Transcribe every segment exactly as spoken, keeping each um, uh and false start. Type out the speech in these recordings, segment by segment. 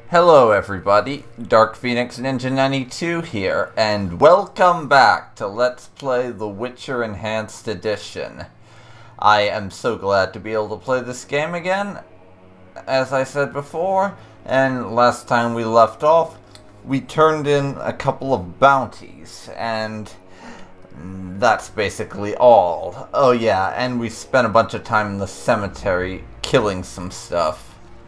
Hello everybody, Dark Phoenix Ninja ninety-two here, and welcome back to Let's Play The Witcher Enhanced Edition. I am so glad to be able to play this game again, as I said before, and last time we left off, we turned in a couple of bounties, and that's basically all. Oh yeah, and we spent a bunch of time in the cemetery killing some stuff.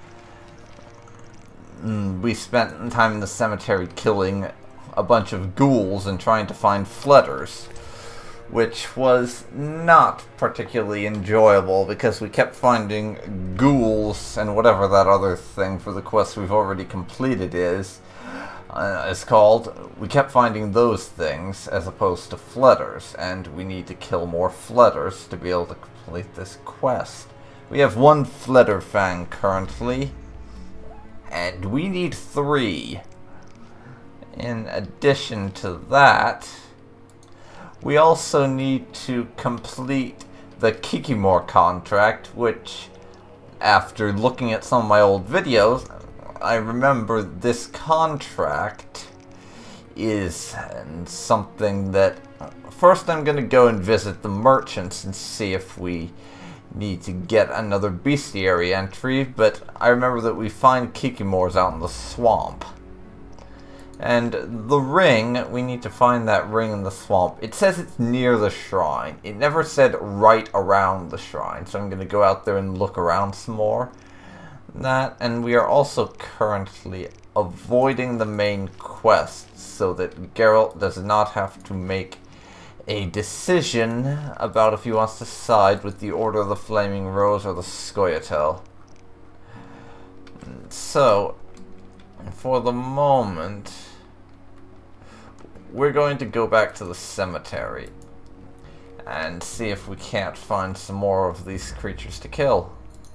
We spent time in the cemetery killing a bunch of ghouls and trying to find fletters, which was not particularly enjoyable because we kept finding ghouls and whatever that other thing for the quest we've already completed is, uh, is called. We kept finding those things as opposed to fletters, and we need to kill more fletters to be able to complete this quest. We have one fletter fang currently, and we need three. In addition to that, we also need to complete the Kikimor contract, which, after looking at some of my old videos, I remember this contract is something that... First I'm going to go and visit the merchants and see if we need to get another bestiary entry, but I remember that we find Kikimors out in the swamp. And the ring, we need to find that ring in the swamp. It says it's near the shrine. It never said right around the shrine, so I'm going to go out there and look around some more. That, and we are also currently avoiding the main quest so that Geralt does not have to make a decision about if he wants to side with the Order of the Flaming Rose or the Scoia'tael. So, for the moment, we're going to go back to the cemetery and see if we can't find some more of these creatures to kill.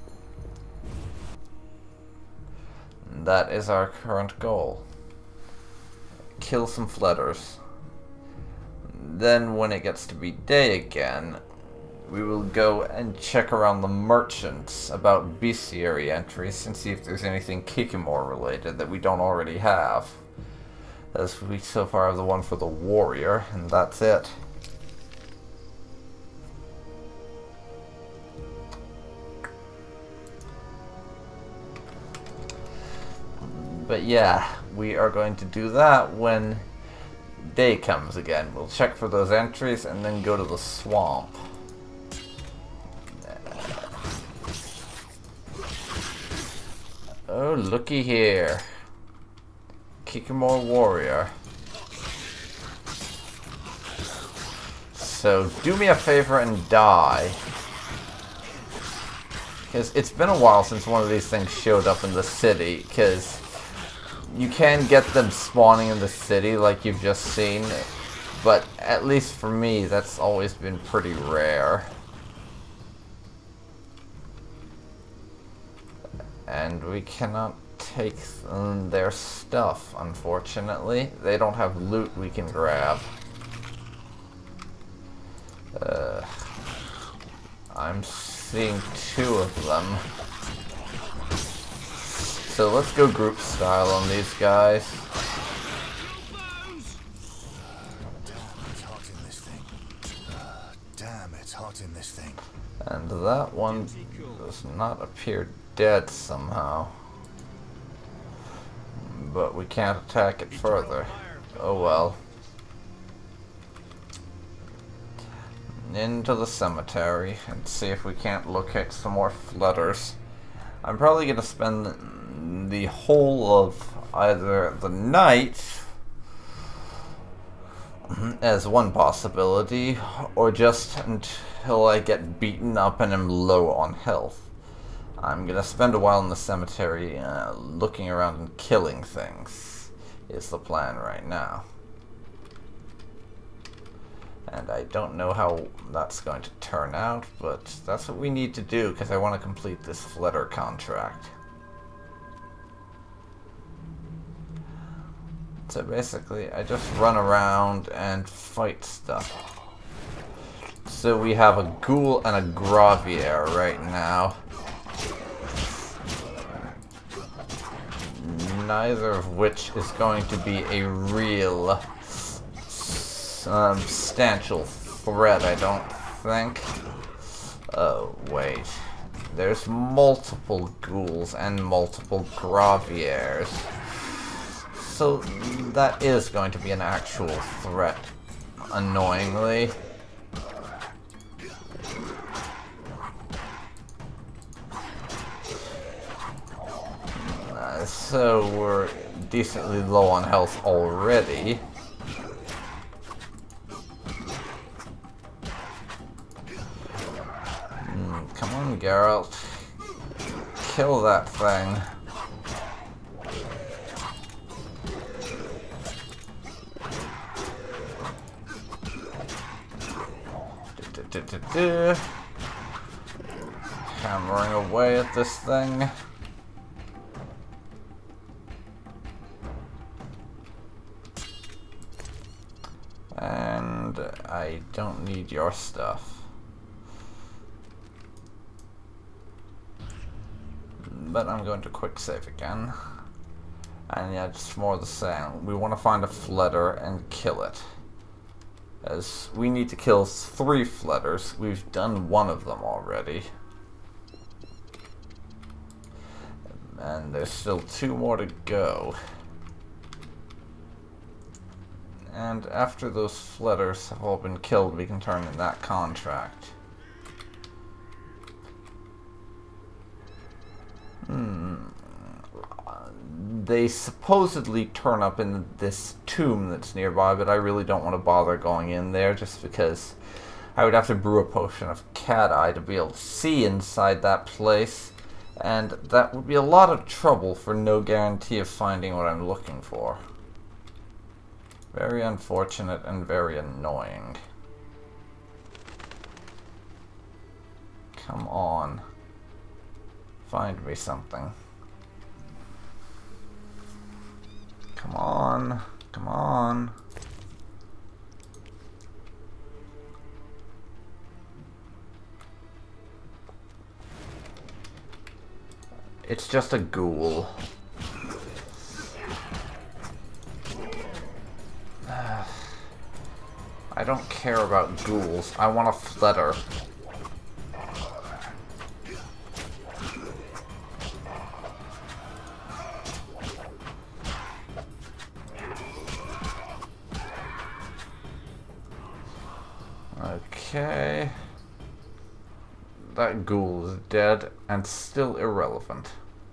That is our current goal. Kill some fletters. Then when it gets to be day again, we will go and check around the merchants about bestiary entries and see if there's anything Kikimor related that we don't already have. As we so far have the one for the warrior, and that's it. But yeah, we are going to do that when day comes again. We'll check for those entries and then go to the swamp. Oh, looky here. Kikimor warrior. So do me a favor and die. Because it's been a while since one of these things showed up in the city, because you can get them spawning in the city like you've just seen, but at least for me that's always been pretty rare. And we cannot take um, their stuff, unfortunately. They don't have loot we can grab. Uh, I'm seeing two of them. So let's go group style on these guys. Damn, it's hot in this thing. Uh, damn, it's hot in this thing. And that one does not appear dead somehow. But we can't attack it further. Oh well. Into the cemetery and see if we can't locate some more fletters. I'm probably going to spend the whole of either the night as one possibility, or just until I get beaten up and am low on health. I'm going to spend a while in the cemetery uh, looking around and killing things, is the plan right now. And I don't know how that's going to turn out, but that's what we need to do because I want to complete this fletter contract. So basically, I just run around and fight stuff. So we have a ghoul and a gravier right now. neither of which is going to be a real um, substantial threat, I don't think. Oh, wait. There's multiple ghouls and multiple graviers. So that is going to be an actual threat, annoyingly. Uh, so we're decently low on health already. Mm, come on, Geralt. Kill that thing. Hammering away at this thing. And I don't need your stuff. But I'm going to quick save again. And yeah, just more of the same. We want to find a flutter and kill it. As we need to kill three flutters. We've done one of them already. And there's still two more to go. And after those flutters have all been killed, we can turn in that contract. Hmm. They supposedly turn up in this tomb that's nearby, but I really don't want to bother going in there just because I would have to brew a potion of cat eye to be able to see inside that place, and that would be a lot of trouble for no guarantee of finding what I'm looking for. Very unfortunate and very annoying. Come on. Find me something. Come on. Come on. It's just a ghoul. I don't care about ghouls. I want a flutter. Okay. That ghoul is dead and still irrelevant.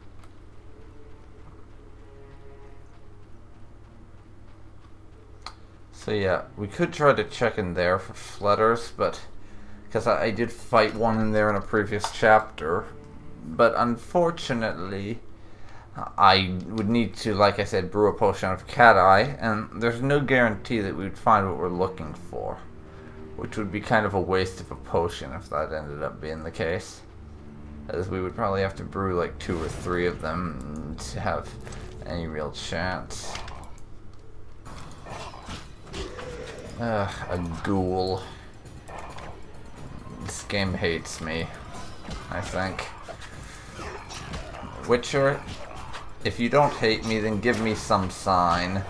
So yeah, we could try to check in there for flutters, but because I, I did fight one in there in a previous chapter, but unfortunately I would need to, like I said, brew a potion of cat eye, and there's no guarantee that we would find what we're looking for, which would be kind of a waste of a potion if that ended up being the case, as we would probably have to brew like two or three of them to have any real chance. Ugh, a ghoul. This game hates me, I think. Witcher, if you don't hate me, then give me some sign.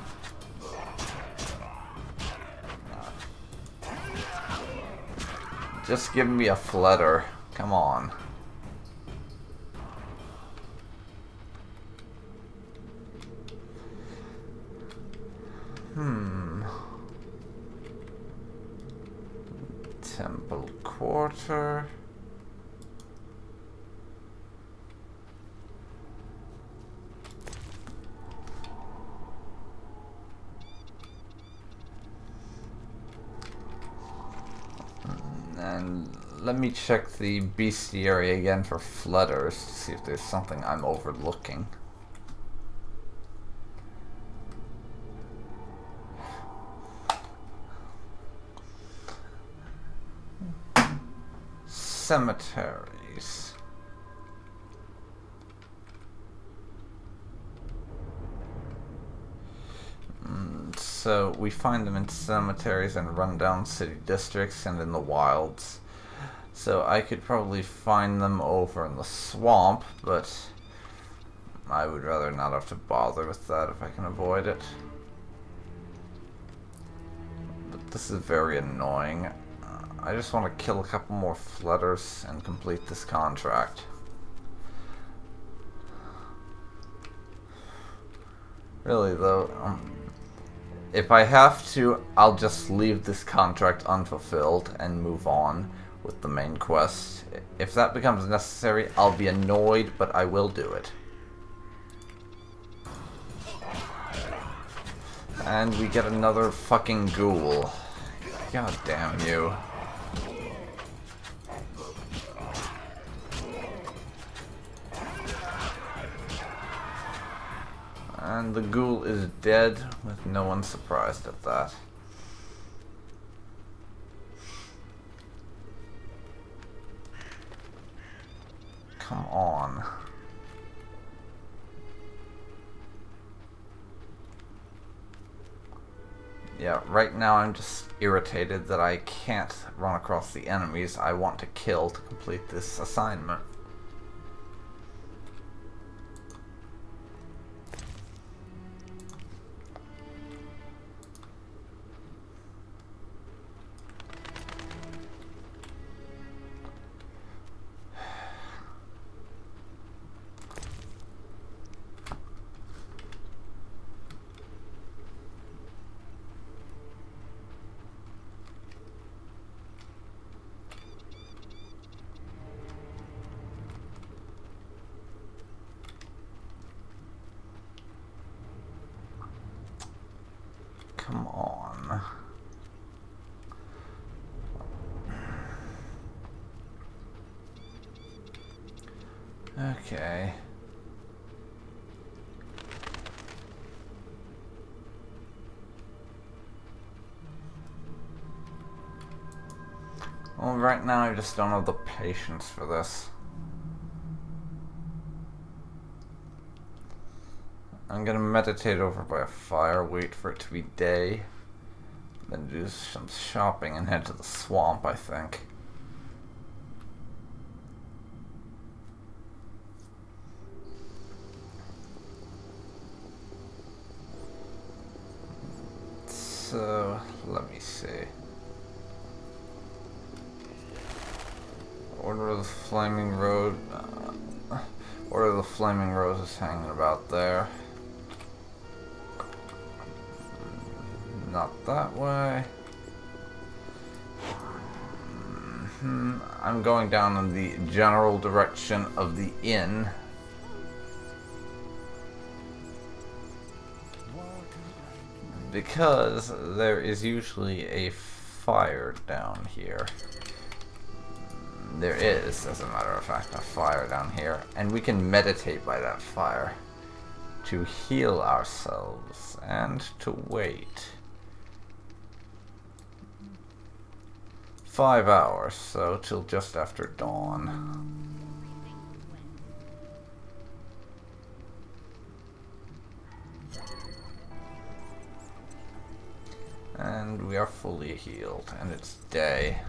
Just give me a flutter. Come on. Hmm. Temple Quarter. And let me check the bestiary again for flutters to see if there's something I'm overlooking. Cemeteries. Mm, so we find them in cemeteries and rundown city districts and in the wilds. So I could probably find them over in the swamp, but I would rather not have to bother with that if I can avoid it. But this is very annoying. Uh, I just want to kill a couple more flutters and complete this contract. Really though, um, if I have to, I'll just leave this contract unfulfilled and move on with the main quest. If that becomes necessary, I'll be annoyed, but I will do it. And we get another fucking ghoul. God damn you. And the ghoul is dead, with no one surprised at that. Come on. Yeah, right now I'm just irritated that I can't run across the enemies I want to kill to complete this assignment. Come on. Okay. Well, right now I just don't have the patience for this. I'm gonna meditate over by a fire, wait for it to be day, then do some shopping and head to the swamp, I think. So, let me see. Order of the Flaming Road. Uh, Order of the Flaming Roses hanging about there. Not that way. Mm-hmm. I'm going down in the general direction of the inn. Because there is usually a fire down here. There is, as a matter of fact, a fire down here. And we can meditate by that fire to heal ourselves and to wait. Five hours, so till just after dawn. And we are fully healed, and it's day.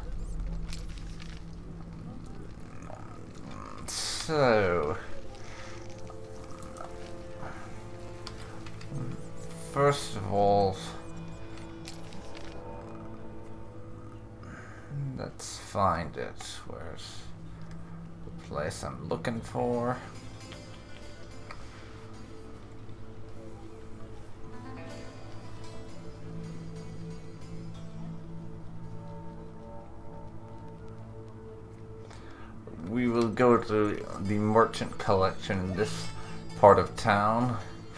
So, first of all, let's find it. Where's the place I'm looking for? We will go to the merchant collection in this part of town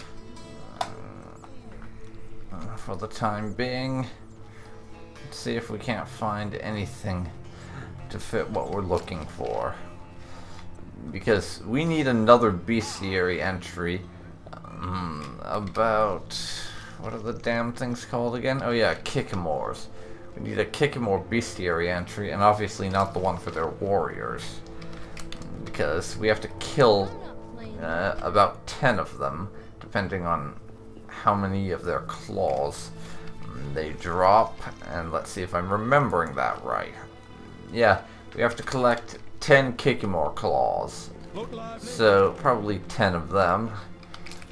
uh, for the time being. Let's see if we can't find anything to fit what we're looking for, because we need another bestiary entry um, about, what are the damn things called again? Oh yeah, Kikimores. We need a Kikimore bestiary entry, and obviously not the one for their warriors, because we have to kill uh, about ten of them, depending on how many of their claws they drop. And let's see if I'm remembering that right. Yeah, we have to collect ten Kikimore claws, so probably ten of them.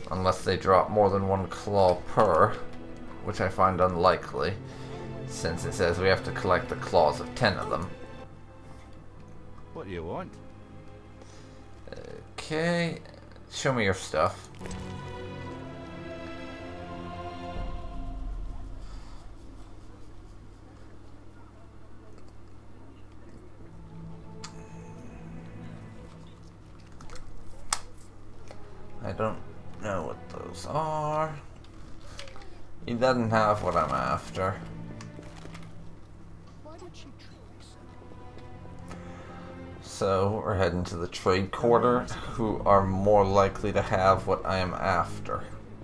Unless they drop more than one claw per, which I find unlikely, since it says we have to collect the claws of ten of them. What do you want? Okay, show me your stuff. I don't know what those are. He doesn't have what I'm after. Why did she treat me so? So we're heading to the trade quarter, who are more likely to have what I am after.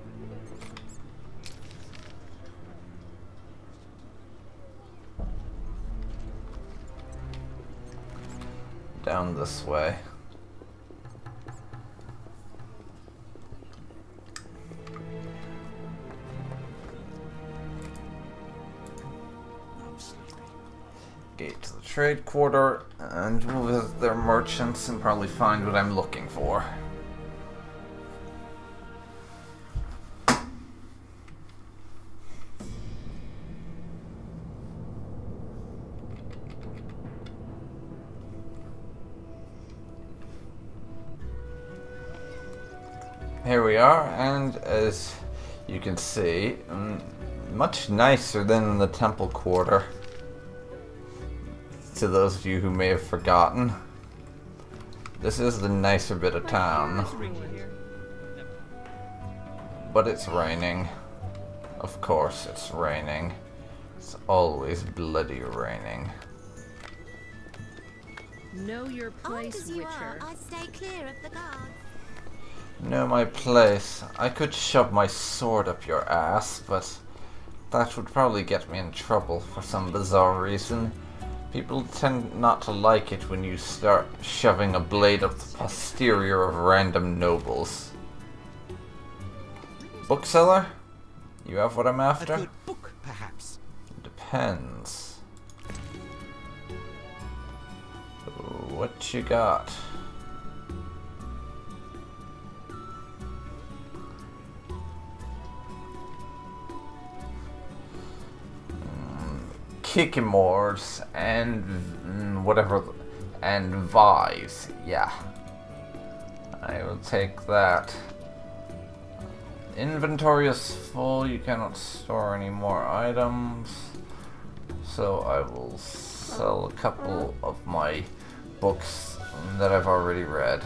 Down this way. Gate to the trade quarter, and we'll visit their merchants and probably find what I'm looking for. Here we are, and as you can see, much nicer than the temple quarter. To those of you who may have forgotten, this is the nicer bit of town. But it's raining. Of course it's raining. It's always bloody raining. Know your place, Old as you Witcher. are, I'd stay clear of the guards. Know my place. I could shove my sword up your ass, but that would probably get me in trouble for some bizarre reason. People tend not to like it when you start shoving a blade up the posterior of random nobles. Bookseller? You have what I'm after? A good book, perhaps. Depends. What you got? Kikimores and mm, whatever, and Vives. Yeah, I will take that. Inventory is full. You cannot store any more items, so I will sell a couple of my books that I've already read.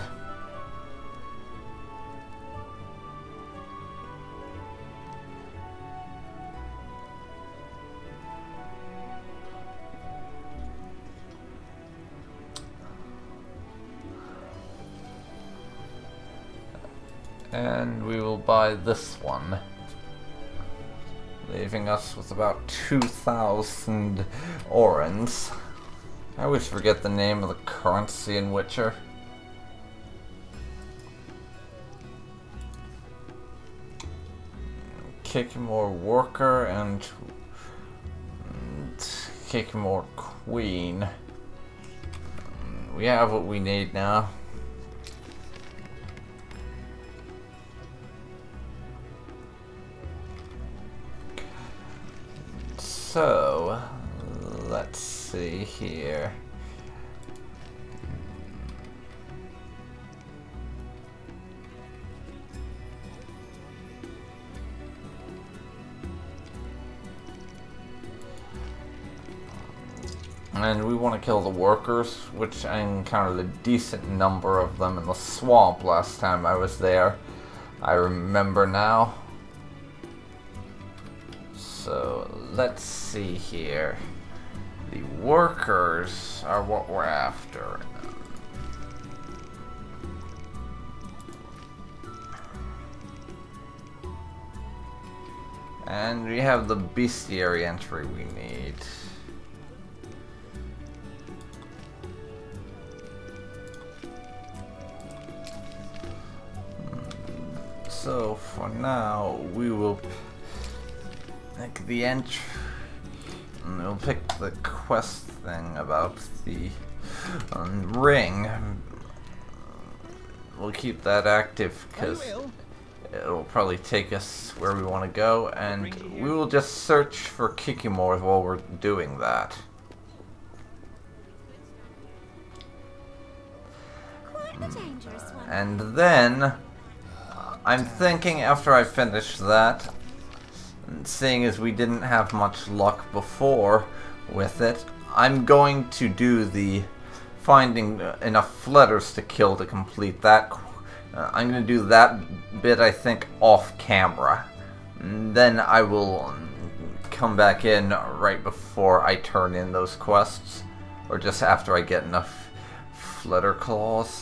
And we will buy this one, leaving us with about two thousand orens. I always forget the name of the currency in Witcher. Kikimore Worker and, and Kikimore Queen. We have what we need now. So, let's see here. And we want to kill the workers, which I encountered a decent number of them in the swamp last time I was there. I remember now. So, let's see here. The workers are what we're after. And we have the bestiary entry we need. So, for now, we will pick the entry. We'll pick the quest thing about the um, ring. We'll keep that active because it'll probably take us where we want to go, and we will just search for Kikimores while we're doing that. Quite a dangerous one. And then, I'm thinking after I finish that, seeing as we didn't have much luck before with it, I'm going to do the finding enough fletters to kill to complete that. Uh, I'm going to do that bit, I think, off camera. And then I will um, come back in right before I turn in those quests, or just after I get enough fletter claws.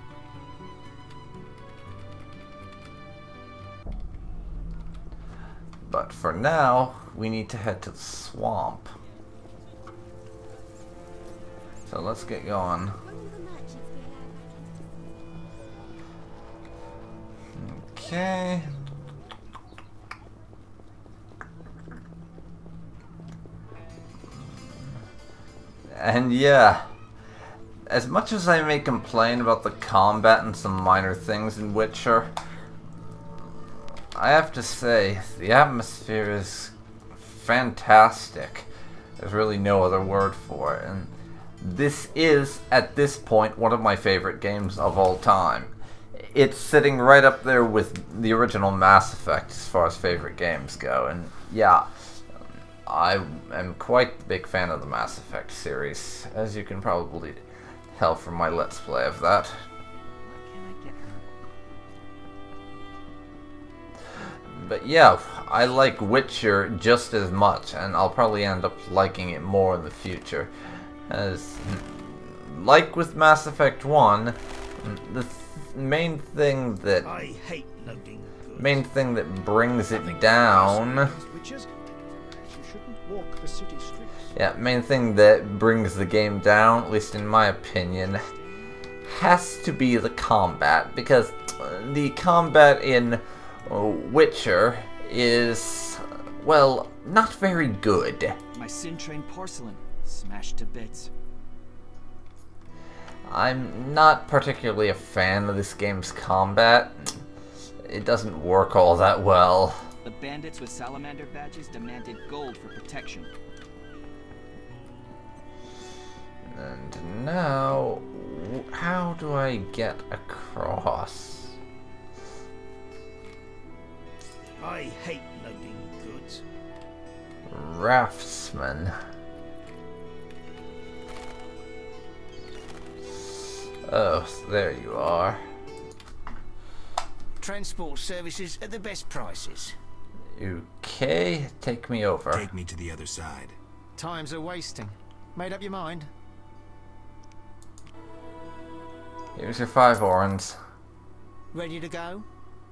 But for now, we need to head to the swamp. So let's get going. One of the merchants be allowed. Okay. And yeah, as much as I may complain about the combat and some minor things in Witcher, I have to say, the atmosphere is fantastic. There's really no other word for it. And this is, at this point, one of my favorite games of all time. It's sitting right up there with the original Mass Effect as far as favorite games go. And yeah, I am quite a big fan of the Mass Effect series, as you can probably tell from my Let's Play of that. But yeah, I like Witcher just as much, and I'll probably end up liking it more in the future. As, like with Mass Effect one, the th main thing that I hate loading goods. main thing that brings it down, Witches, you shouldn't walk the city streets. yeah, main thing that brings the game down, at least in my opinion, has to be the combat, because the combat in Witcher is, well, not very good. My sin-trained porcelain, smashed to bits. I'm not particularly a fan of this game's combat. It doesn't work all that well. The bandits with salamander badges demanded gold for protection. And now, how do I get across? I hate loading goods. Raftsman. Oh, there you are. Transport services at the best prices. Okay, take me over. Take me to the other side. Times are wasting. Made up your mind? Here's your five orens. Ready to go?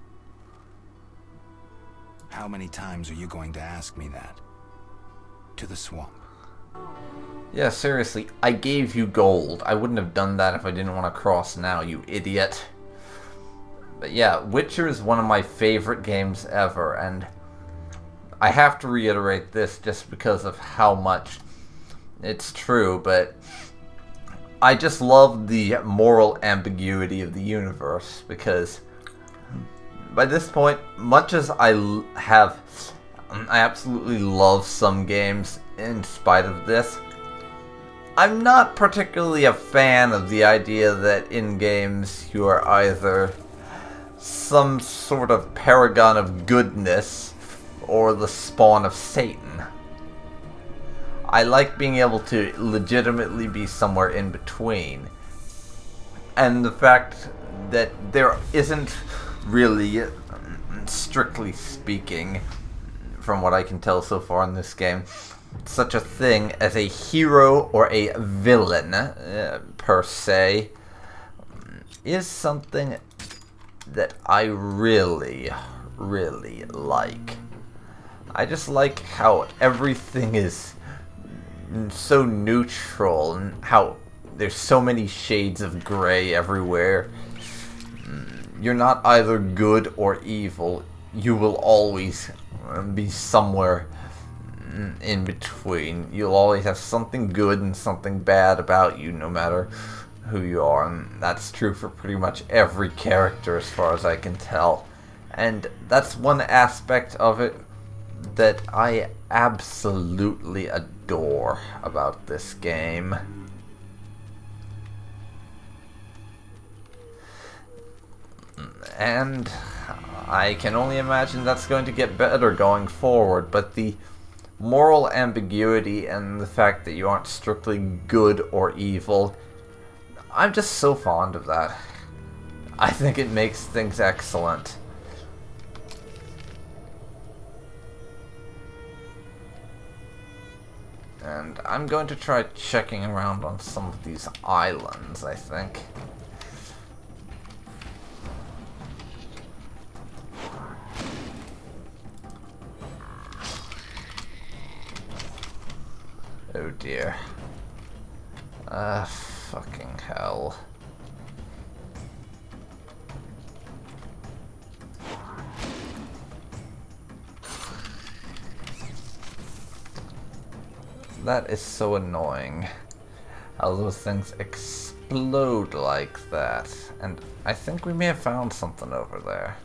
How many times are you going to ask me that? To the swamp. Yeah, seriously, I gave you gold. I wouldn't have done that if I didn't want to cross now, you idiot. But yeah, Witcher is one of my favorite games ever, and I have to reiterate this just because of how much it's true, but I just love the moral ambiguity of the universe, because by this point, much as I l- have, I absolutely love some games in spite of this, I'm not particularly a fan of the idea that in games you are either some sort of paragon of goodness or the spawn of Satan. I like being able to legitimately be somewhere in between. And the fact that there isn't really, strictly speaking, from what I can tell so far in this game, such a thing as a hero or a villain, uh, per se, is something that I really, really like. I just like how everything is so neutral, and how there's so many shades of gray everywhere. You're not either good or evil. You will always be somewhere in between. You'll always have something good and something bad about you, no matter who you are, and that's true for pretty much every character as far as I can tell. And that's one aspect of it that I absolutely adore about this game. And I can only imagine that's going to get better going forward, but the moral ambiguity and the fact that you aren't strictly good or evil, I'm just so fond of that. I think it makes things excellent. And I'm going to try checking around on some of these islands, I think. Oh dear. Ah, fucking hell. That is so annoying. How those things explode like that. And I think we may have found something over there.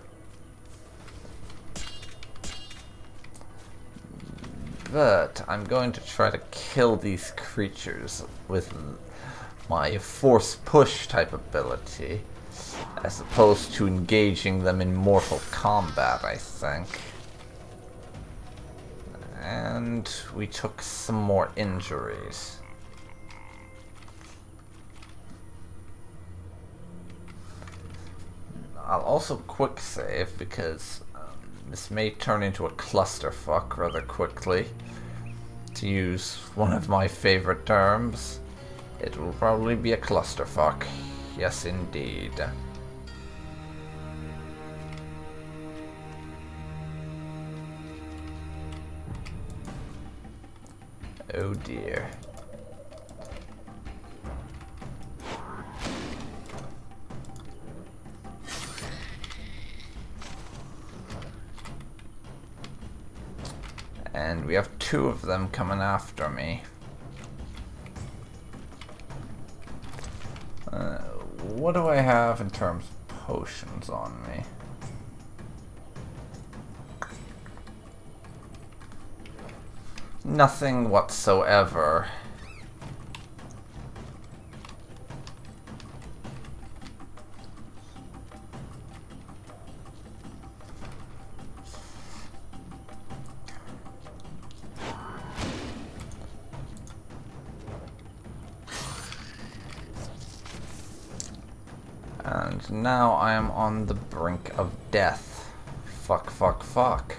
But I'm going to try to kill these creatures with my force push type ability, as opposed to engaging them in mortal combat, I think. And we took some more injuries. I'll also quick save because um, this may turn into a clusterfuck rather quickly. To use one of my favorite terms, it will probably be a clusterfuck. Yes, indeed. Oh dear. And we have two of them coming after me. Uh, what do I have in terms of potions on me? Nothing whatsoever. And now I am on the brink of death. Fuck, fuck, fuck.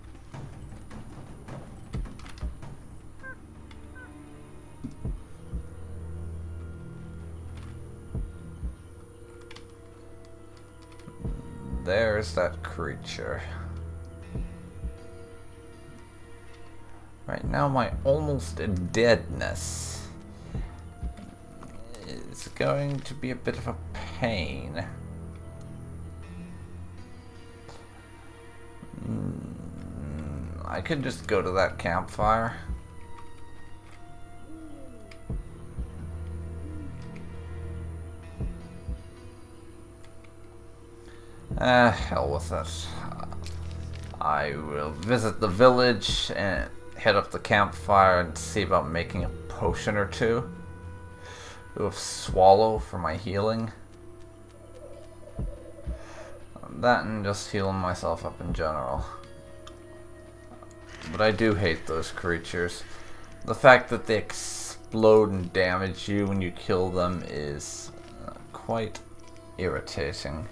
There's that creature. Right now my almost deadness is going to be a bit of a pain. Mm, I could just go to that campfire. Ah, hell with it. I will visit the village and head up the campfire and see about making a potion or two. Do a swallow for my healing. That and just healing myself up in general. But I do hate those creatures. The fact that they explode and damage you when you kill them is uh, quite irritating.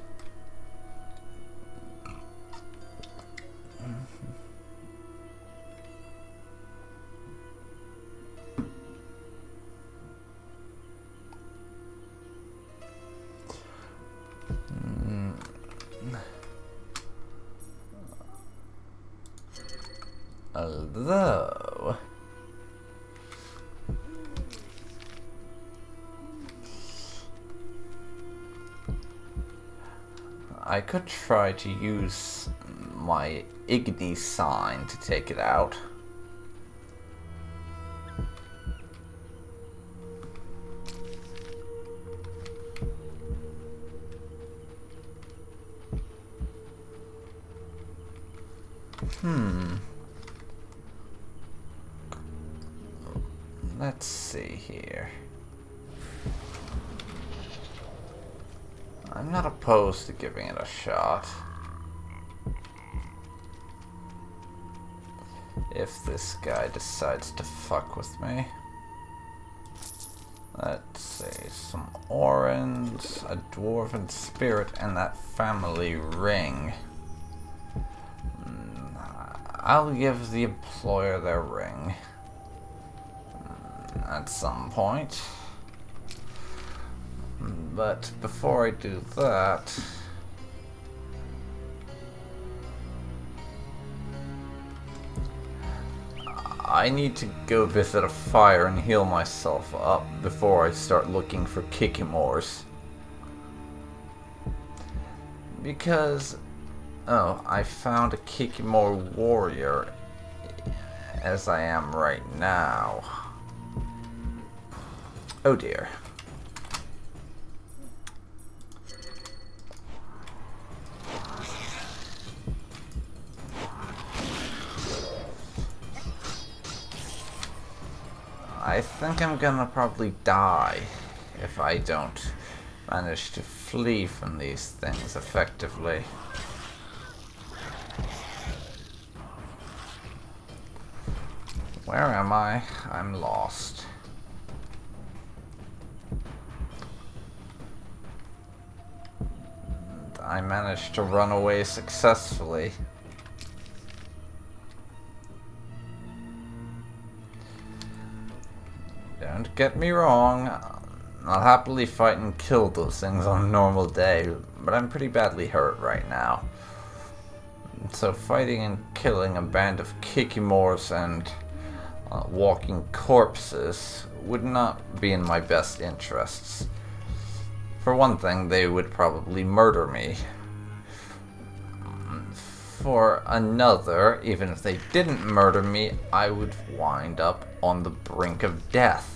Although I could try to use my Igni sign to take it out. Hmm. Let's see here. I'm not opposed to giving it a shot. If this guy decides to fuck with me. Let's see, some orange, a dwarven spirit, and that family ring. I'll give the employer their ring. At some point. But before I do that... I need to go visit a fire and heal myself up before I start looking for Kikimores. Because... Oh, I found a Kikimore warrior as I am right now. Oh dear. I think I'm gonna probably die if I don't manage to flee from these things effectively. Where am I? I'm lost. I managed to run away successfully. Don't get me wrong, I'll happily fight and kill those things on a normal day, but I'm pretty badly hurt right now. So fighting and killing a band of Kikimores and uh, walking corpses would not be in my best interests. For one thing, they would probably murder me. For another, even if they didn't murder me, I would wind up on the brink of death.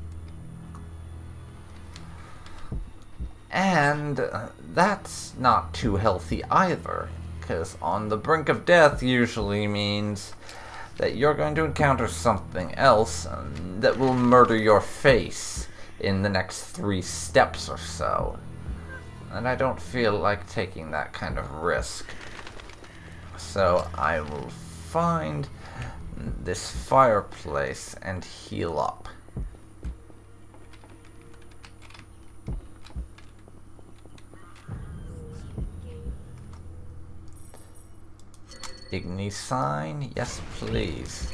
And uh, that's not too healthy either, because on the brink of death usually means that you're going to encounter something else um, that will murder your face in the next three steps or so. And I don't feel like taking that kind of risk. So I will find this fireplace and heal up. Igni sign, yes please.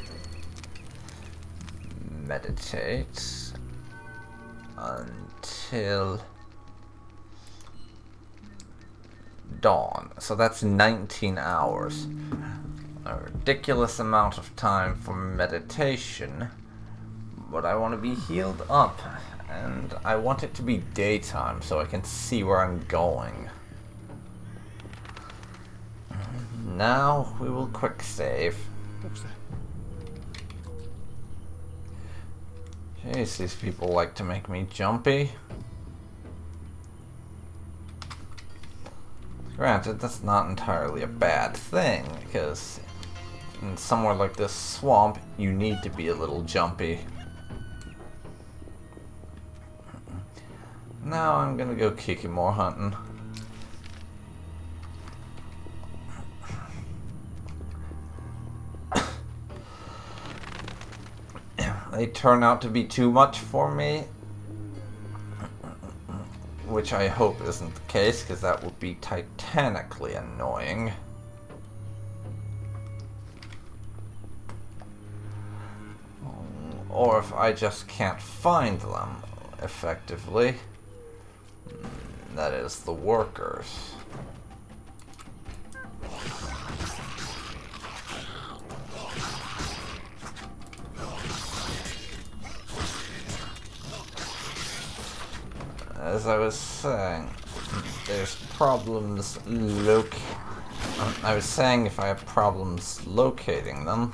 Meditate until dawn. So that's nineteen hours. A ridiculous amount of time for meditation. But I want to be healed up. And I want it to be daytime so I can see where I'm going. Now we will quick save. What's that? Jeez, these people like to make me jumpy. Granted, that's not entirely a bad thing, because in somewhere like this swamp, you need to be a little jumpy. Now I'm gonna go Kikimore hunting. They turn out to be too much for me, which I hope isn't the case, because that would be titanically annoying. Or if I just can't find them effectively, that is the workers. As I was saying, there's problems loc- um, I was saying if I have problems locating them,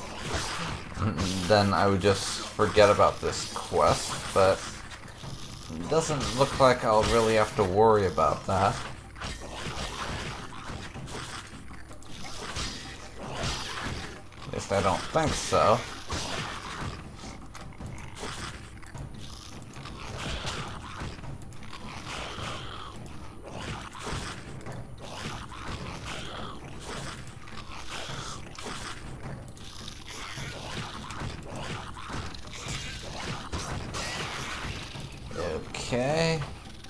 then I would just forget about this quest, but doesn't look like I'll really have to worry about that. At least I don't think so. Okay.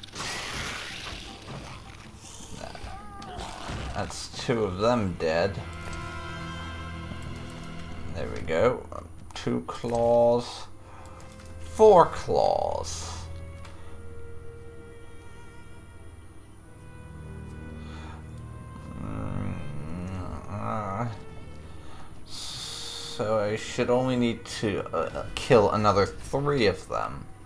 That's two of them dead. There we go. Two claws. Four claws. Mm, uh, so I should only need to uh, kill another three of them.